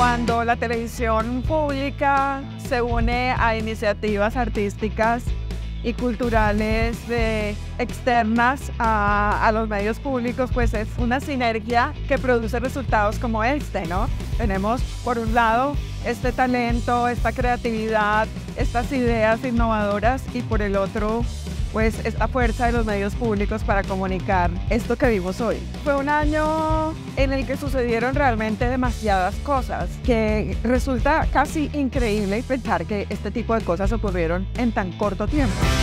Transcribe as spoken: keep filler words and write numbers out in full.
Cuando la televisión pública se une a iniciativas artísticas y culturales de, externas a, a los medios públicos, pues es una sinergia que produce resultados como este, ¿no? Tenemos, por un lado, este talento, esta creatividad, estas ideas innovadoras, y por el otro, pues esta fuerza de los medios públicos para comunicar esto que vimos hoy. Fue un año en el que sucedieron realmente demasiadas cosas, que resulta casi increíble pensar que este tipo de cosas ocurrieron en tan corto tiempo.